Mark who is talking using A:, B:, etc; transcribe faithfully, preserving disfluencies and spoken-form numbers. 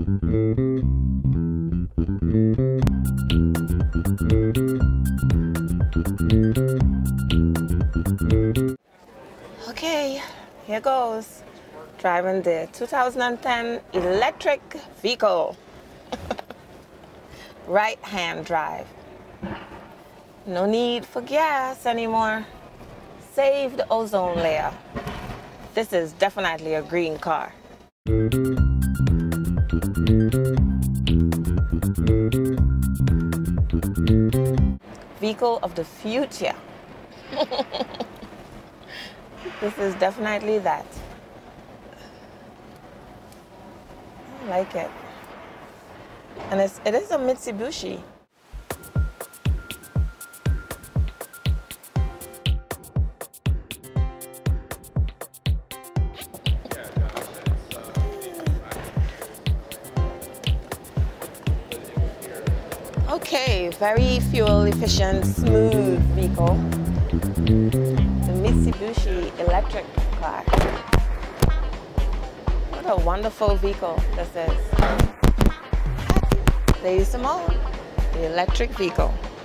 A: Okay, here goes. Driving the two thousand ten electric vehicle. Right-hand drive. No need for gas anymore. Save the ozone layer. This is definitely a green car. Vehicle of the future. This is definitely that. I like it. And it's, it is a Mitsubishi. Okay, very fuel efficient, smooth vehicle. The Mitsubishi electric car. What a wonderful vehicle this is. Lady Simone, the electric vehicle.